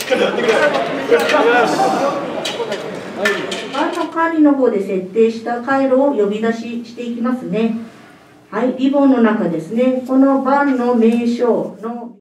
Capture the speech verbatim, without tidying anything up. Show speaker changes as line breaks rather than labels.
バンの管理の方で設定した回路を呼び出ししていきますね。はい、リボンの中ですね、このバンの名称の